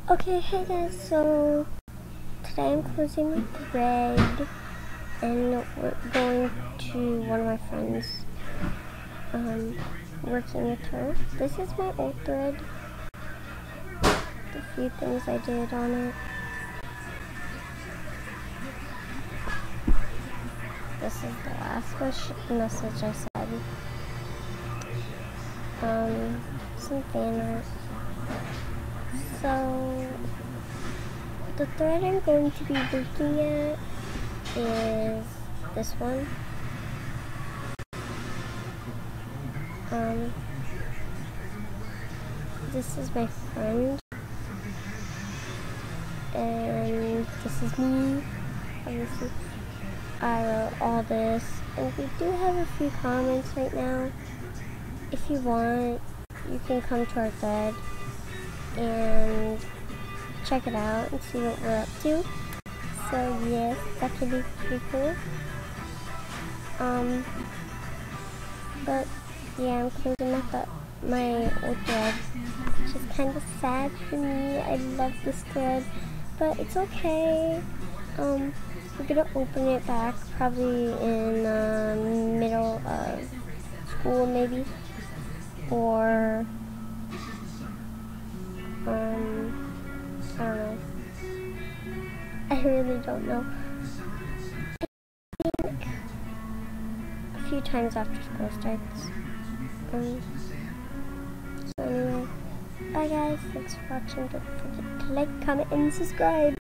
Okay, hey guys, so today I'm closing the thread and we're going to one of my friends, working with her. This is my old thread, the few things I did on it. This is the last message I said. Some fan art. So, the thread I'm going to be looking at is this one. This is my friend, and this is me. Obviously, I wrote all this, and we do have a few comments right now. If you want, you can come to our thread and check it out and see what we're up to. So yes, that could be pretty cool. But yeah, I'm closing my old thread, which is kind of sad for me. I love this thread, but it's okay. We're gonna open it back probably in the middle of school, maybe, or I don't know. I really don't know. I think a few times after school starts. So anyway, bye guys. Thanks for watching. Don't forget to like, comment, and subscribe.